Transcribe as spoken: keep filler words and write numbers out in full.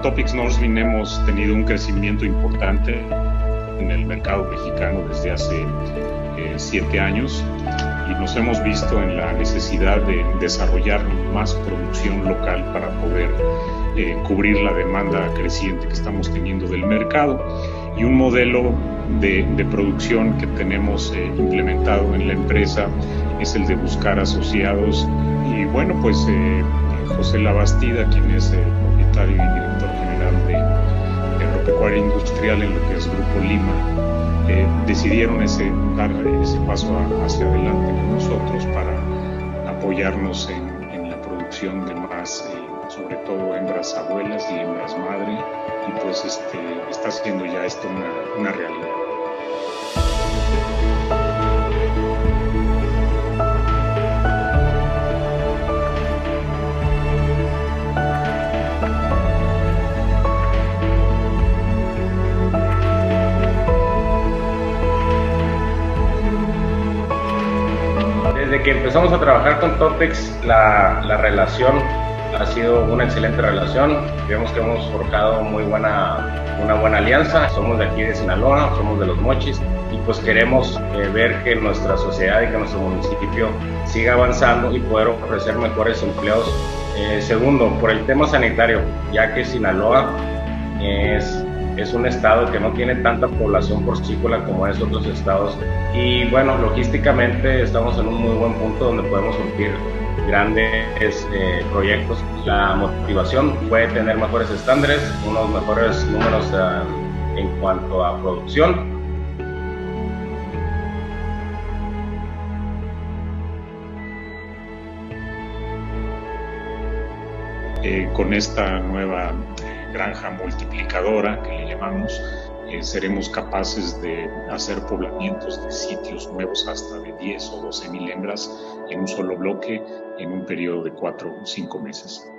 Topics Northwind hemos tenido un crecimiento importante en el mercado mexicano desde hace eh, siete años y nos hemos visto en la necesidad de desarrollar más producción local para poder eh, cubrir la demanda creciente que estamos teniendo del mercado. Y un modelo de, de producción que tenemos eh, implementado en la empresa es el de buscar asociados. Y bueno, pues eh, José Labastida, quien es el propietario y director general de, de Agropecuaria Industrial en lo que es Grupo Lima, eh, decidieron ese, dar ese paso a, hacia adelante con nosotros para apoyarnos en, en la producción de más, eh, sobre todo hembras abuelas y hembras madre, y pues este, está haciendo ya esto una, una realidad. Desde que empezamos a trabajar con Topex, la, la relación ha sido una excelente relación. Vemos que hemos forjado muy buena, una buena alianza. Somos de aquí de Sinaloa, somos de Los Mochis y pues queremos eh, ver que nuestra sociedad y que nuestro municipio siga avanzando y poder ofrecer mejores empleos. Eh, segundo, por el tema sanitario, ya que Sinaloa es Es un estado que no tiene tanta población porcícola como es otros estados y bueno, logísticamente estamos en un muy buen punto donde podemos surtir grandes eh, proyectos. La motivación puede tener mejores estándares, unos mejores números uh, en cuanto a producción. Eh, con esta nueva granja multiplicadora que le llamamos, eh, seremos capaces de hacer poblamientos de sitios nuevos hasta de diez o doce mil hembras en un solo bloque en un periodo de cuatro o cinco meses.